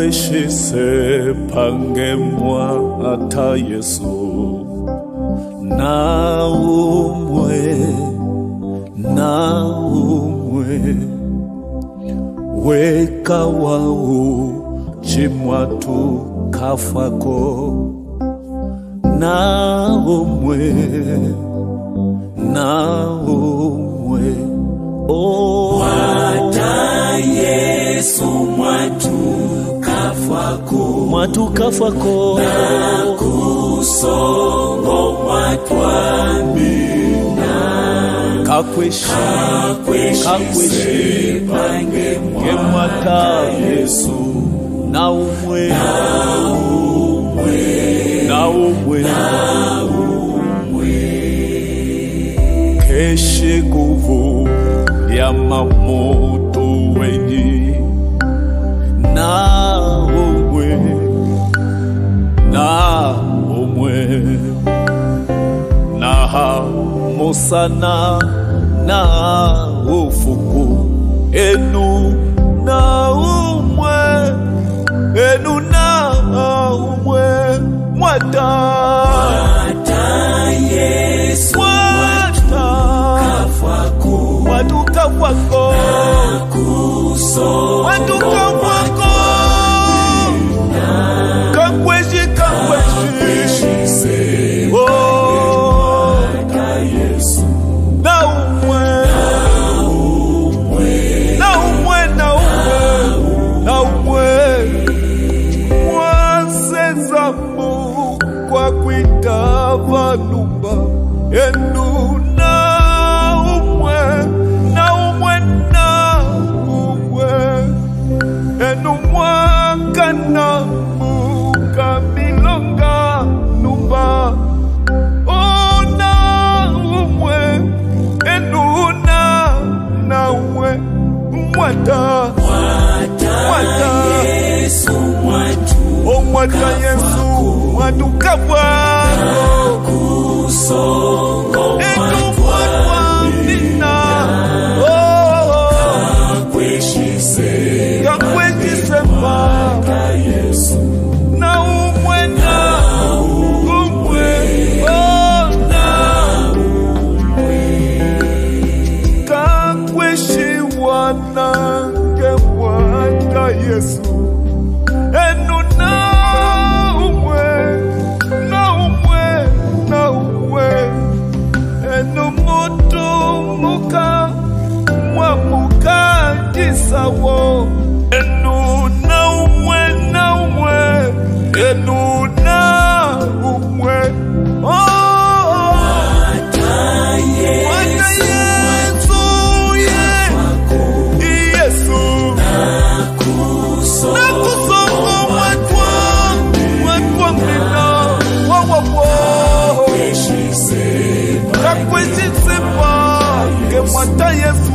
kakweshise pange mwata Yesu na umwe weka wau chimwatu kafako na umwe Mwata Yesu mwatu kafako na kusongo mwatwamina kakweshe pange mwata Yesu na umwe keshe nguvu ya mamoto wenyi na umwe na musana na ufuku enu na umwe mwata Yesu mwatu kafako kakweshi Yesu na umwe mwasezamu kwa kwita vanumba enu na umwe enu mwakana mukamilonga numba ona umwe enu na umwe mwata Yesu mwata Yesu mwatu kafako kusongo mwatwamina kakweshise Mwata Yesu na umwe kakweshiwa nange mwata Yesu enu na umwe enu mutu muka mwamuka jisawo enu na umwe enu na umwe Yesu nakusongo mwatwamina kakweshisepa ke mwata Yesu